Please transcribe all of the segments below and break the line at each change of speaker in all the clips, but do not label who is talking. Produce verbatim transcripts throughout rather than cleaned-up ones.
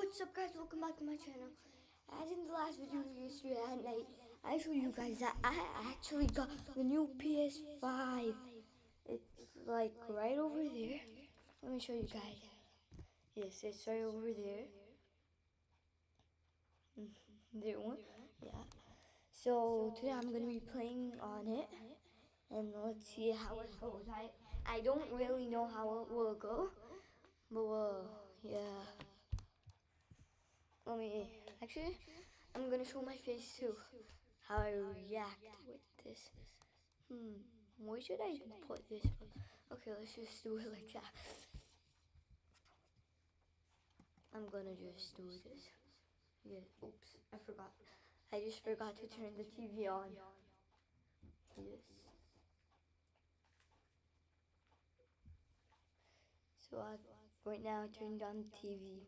What's up guys, welcome back to my channel. As in the last video yesterday at night, I showed you guys that I actually got the new P S five. It's like right over there. Let me show you guys. Yes, it's right over there. There one. Yeah. So today I'm gonna be playing on it, and let's see how it goes. I I don't really know how it will go, but uh, yeah. Let me, actually, I'm gonna show my face too, how I react with this. Hmm, where should I put this? Okay, let's just do it like that. I'm gonna just do this. Yeah, oops, I forgot. I just forgot to turn the T V on. Yes. So I've right now turned on the T V.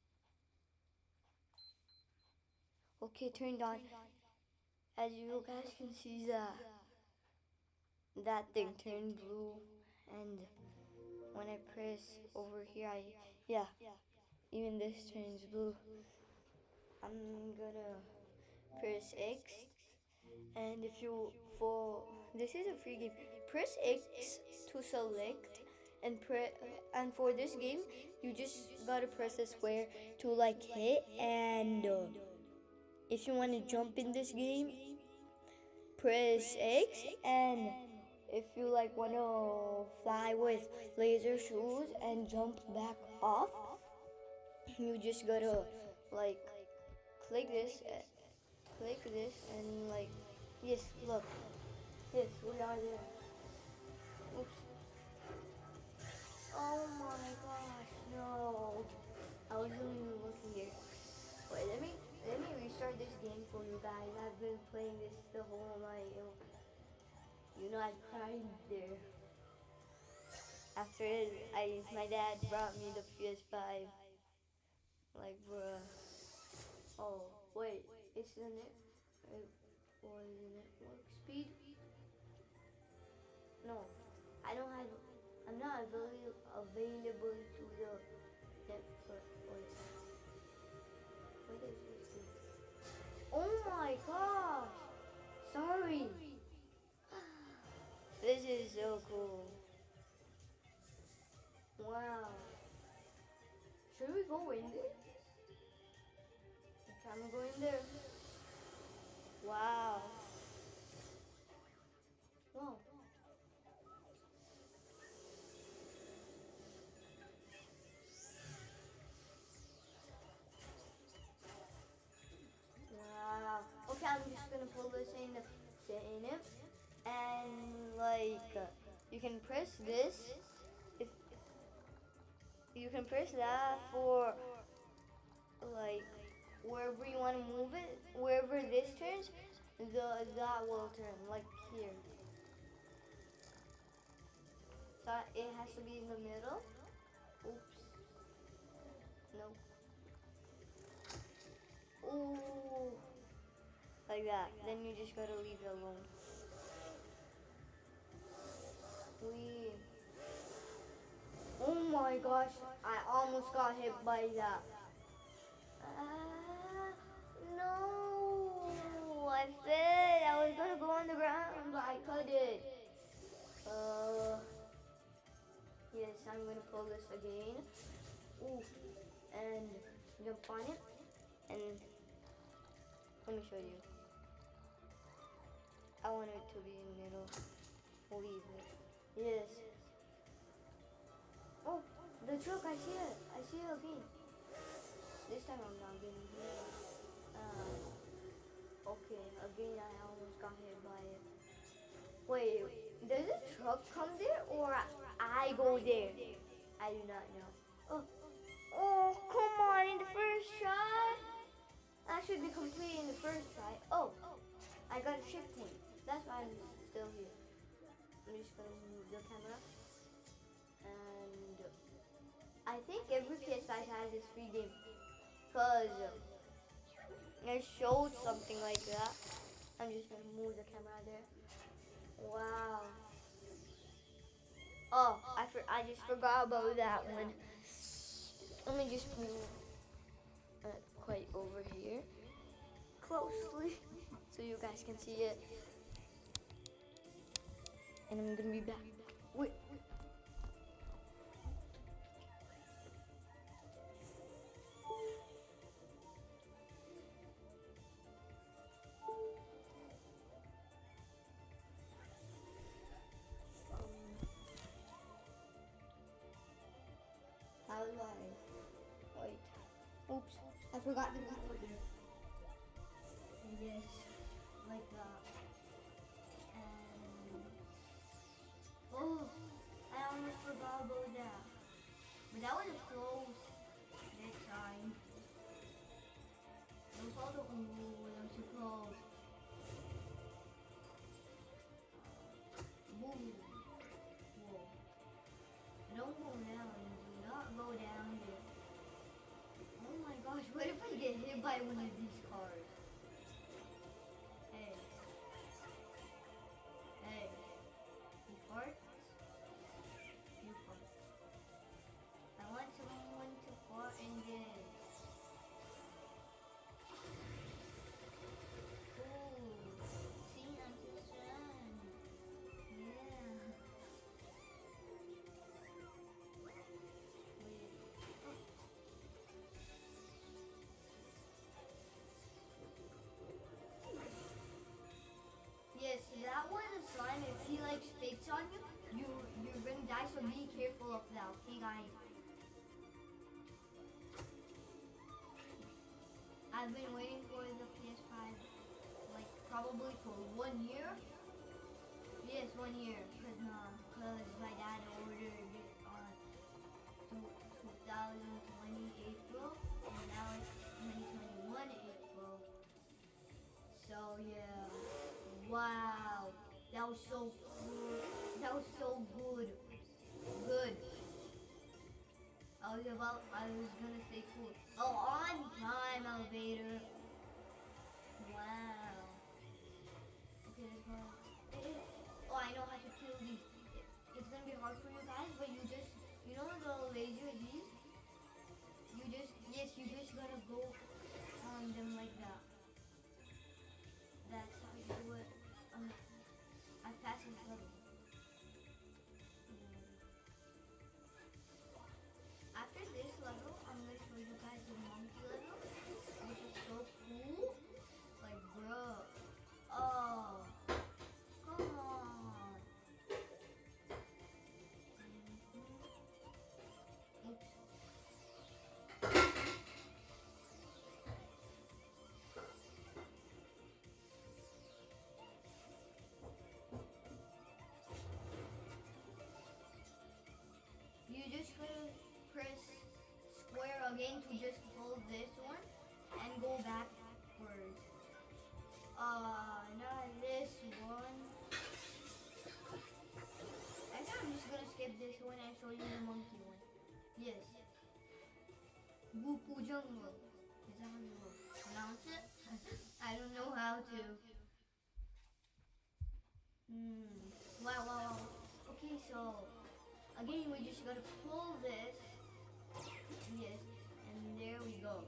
Okay, turned on. As you guys can see, that that thing turned blue, and when I press over here, I yeah, even this turns blue. I'm gonna press X, and if you for this is a free game, press X to select, and press and for this game you just gotta press the square to like hit, and uh, if you want to jump in this game, press X, and if you like want to fly with laser shoes and jump back off, you just gotta like click this, uh, click this, and like yes, look, yes, we are there. Oops. Oh my gosh, no! I wasn't even looking here. Wait, let me let me restart this game for you guys. I've been playing this the whole night. You know, I cried there. After it, I my dad brought me the P S five. Like, bruh. Oh, wait, it's the net. What is the network speed? No, I don't have. I'm not avail available to the network. Wait, what is this? Oh my gosh! Sorry. This is so cool. Wow. Should we go in there? I'm going there. Wow. Wow. Wow. Okay, I'm just gonna pull this in, in it, and like uh, you can press this. If you can press that for like wherever you want to move it, wherever this turns, the that will turn like here. So it has to be in the middle. Oops. Nope. Ooh. Like that. Then you just gotta leave it alone. We. Oh my gosh! I almost got hit by that. Uh, no! I fell. I was gonna go on the ground, but I couldn't. Uh. Yes, I'm gonna pull this again. Ooh. And jump on it. And let me show you. I want it to be in the middle. Leave it. Yes. Oh, the truck, I see it. I see it again. This time I'm not getting hit. Uh, okay, again I almost got hit by it. Wait, does the truck come there or I go there? I do not know. Oh, oh, come on, in the first try? I should be complete in the first try. Oh, I got a shift point. That's why I'm still here. I'm just gonna move the camera. And I think every P S five has this free game. Cause it showed something like that. I'm just gonna move the camera there. Wow. Oh, I for, I just forgot about that one. Let me just move. closely so you guys can see it. And I'm gonna be back. Wait. How do I? Wait. Oops. I forgot to put it there. Yes. Like that. And. Oh! I almost forgot about that. But that was a close next time. It was all the. Ooh, that was too close. Boom. Whoa. Don't go down. Do not go down here. Oh my gosh, what if I get hit by one of these cars? Hey. Hey. You fart? You fart. I want someone to fart in this. Ooh. See, I'm too strong. Yeah. Yes, that was a slime. If he like spits on you, you you're gonna die. So be careful of that, okay, guys? I've been waiting for the P S five like probably for one year. Yes, one year. Cause nah, cause my dad ordered it on two thousand twenty April, and now it's twenty twenty-one April. So yeah. Wow, that was so good. That was so good. Good. I was about, I was gonna say cool. Oh, on time, elevator. Wow. Okay, let's go. Oh, I know how to kill these. It's gonna be hard for you guys, but you just, you know the laser these? You just, yes, you just gotta go on them like that. That's how you do it. Um, I passed this level. After this level, I'm gonna show you guys the monkey level, which is so cool. Like, bro. Oh, come on. Mm-hmm. Oops. You just gonna press square again to just hold this one and go backwards. Uh, not this one. I think I'm just gonna skip this one and show you the monkey one. Yes. Gupu Jungle. Is that how you pronounce it? I don't know how to. Hmm. Wow, wow, wow. Okay, so again, we just gotta pull this. Yes, and there we go.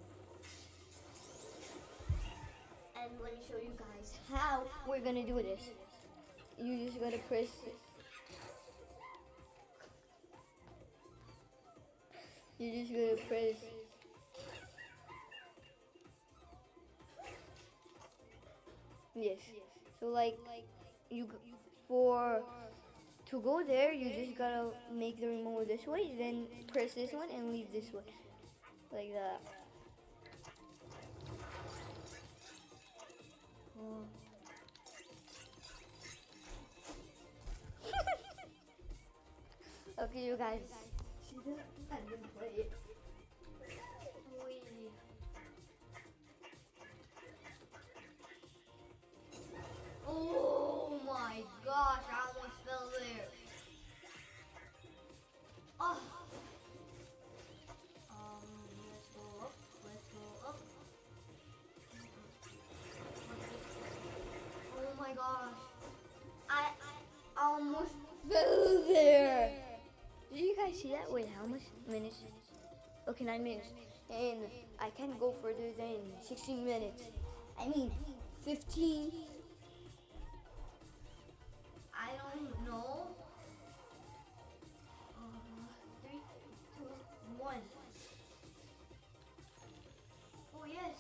And let me show you guys how we're gonna do this. You just gotta press it. You just gotta press. Yes. So like you for to go there, you just gotta make the remote this way, then press this one and leave this one, like that. Oh. Okay, you guys, see that? I'm gonna play it. Wee. Oh my gosh, I almost fell there. Oh. Um, let's go up, let's go up. Oh my gosh. I, I almost fell there. Did you guys see that? Wait, how much minutes? Okay, nine minutes. And I can't go further than sixteen minutes. I mean, fifteen. I don't know. Uh, three, two, one. Oh yes.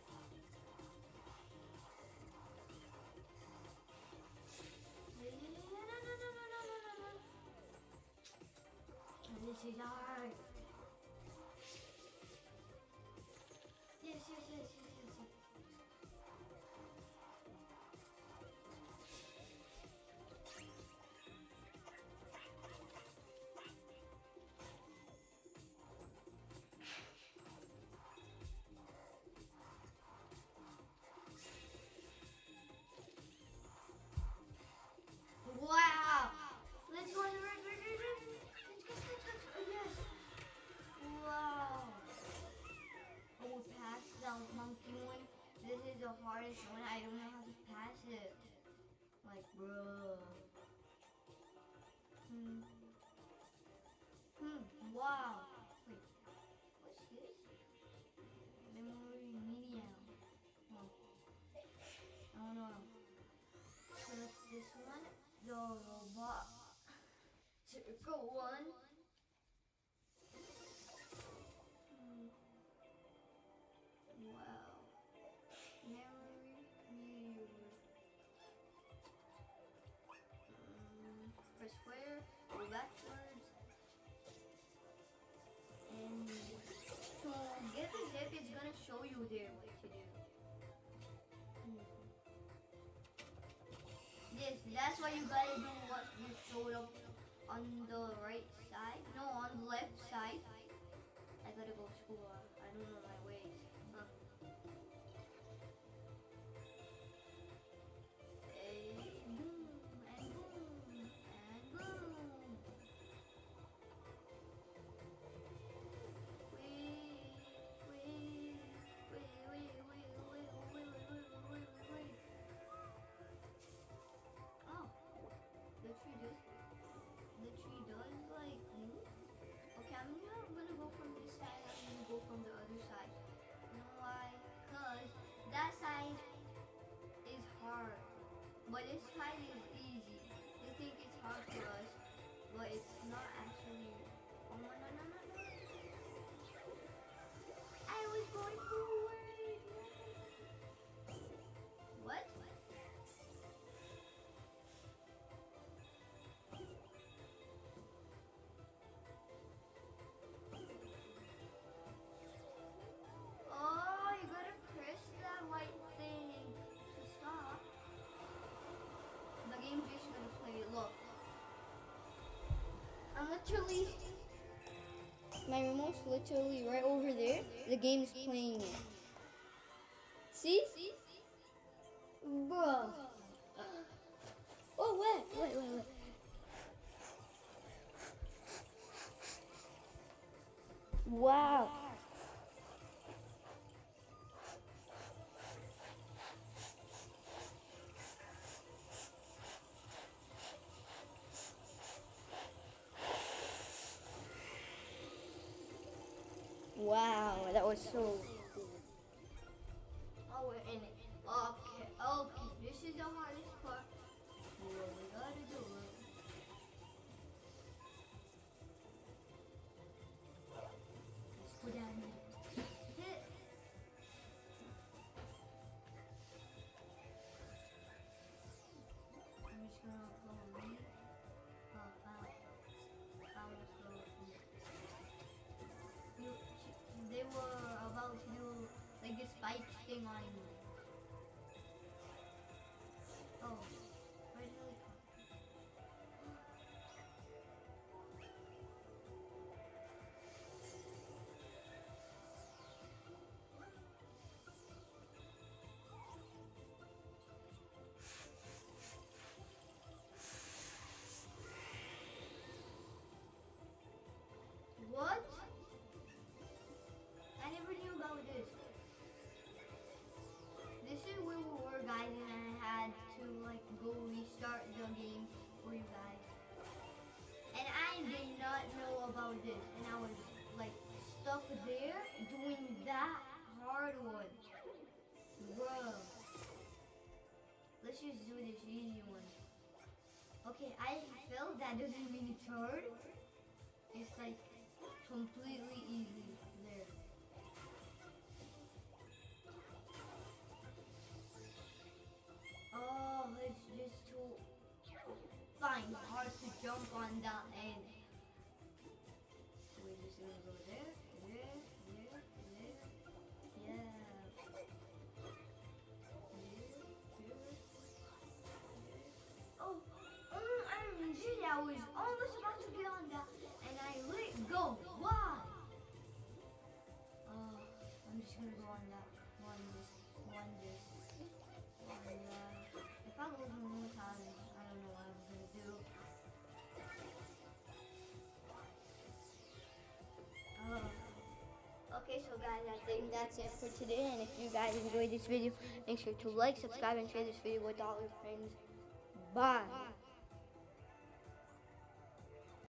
This is hard. Yes, yes, yes, yes, yes, yes. Wow! Let's go, let's go, let's go, let's go, let's go, yes! Wow! I will pass the monkey one. This is the hardest one. I don't know how to pass it. Like, bro. Hmm. Hmm. Wow. Wait. What's this? Memory medium. Oh. I don't know. Select this one. The robot. Circle one. Hmm. Wow. Memory medium. Um, press square. Go backwards. And to get the zip, it's gonna show you there what to do. Hmm. Yes, that's why you gotta do what you showed up on the right side. No, on the left side. I gotta go to school. I don't know my ways. Huh. Hey, boom, and boom, and boom. Wait, wait, wait, wait, wait, wait, wait, wait, wait, wait, wait. Oh, the tree does. The tree does like move. Okay, I'm not gonna go from this side. I'm gonna go from the other side. You know why? Cause that side is hard, but this side is easy. They think it's hard for us, but it's not actually. Oh no no no no! No. I was going forward. What? Oh, you gotta press that white thing to stop. The game's just gonna play it. Look. I'm literally. My remote's literally right over there. The game's playing it. See? Bruh. Oh, wait, wait, wait, wait. Wow. Wow, that was so cool. Oh, we're in it. Okay, okay. This is the hardest part. What we gotta do it. Let's go down here. Hit. I'm just gonna go lead. Oh, found. Found this little thing. You, they were about to do like this spike thing on me. Oh, where did it come? What? I never knew about this. This is where we were, guys, and I had to like go restart the game for you guys. And I did not know about this, and I was like stuck there doing that hard one, bro. let's just do this easy one. Okay, I felt that doesn't mean it's hard. It's like completely easy there. Oh, it's just too fine, hard to jump on that end. So we're just gonna go there, there, there, there. Yeah. Oh, um, M G, I was almost about to get on that, and I let go. Why? Oh, I'm just gonna go on that. One this, one this, one that. If I lose one more time, I don't know what I'm gonna do. Oh. Okay, so guys, I think that's it for today. And if you guys enjoyed this video, make sure to like, subscribe, and share this video with all your friends. Bye.